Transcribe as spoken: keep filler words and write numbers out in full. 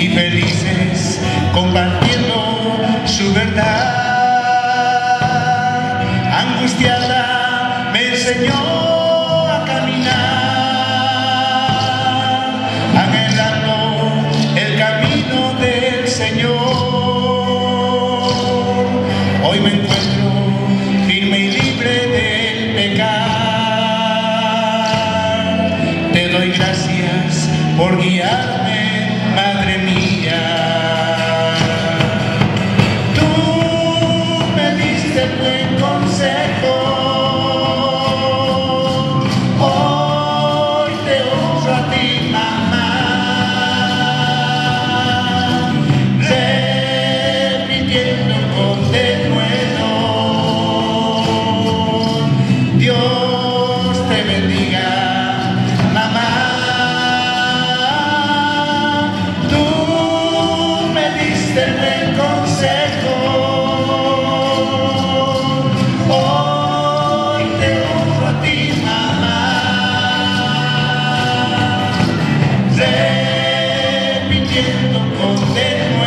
y felices compartiendo su verdad. Angustiada me enseñó a caminar, anhelando el camino del Señor. Hoy me encuentro firme y libre del pecar. Te doy gracias por guiarme, Madre mía. Tú me diste buen consejo. Hoy te honro a ti, mamá, repitiendo con denuedo. Dios te bendiga, mamá. Tú me diste buen consejo. Hoy te honro a ti, mamá, repitiendo con denuedo.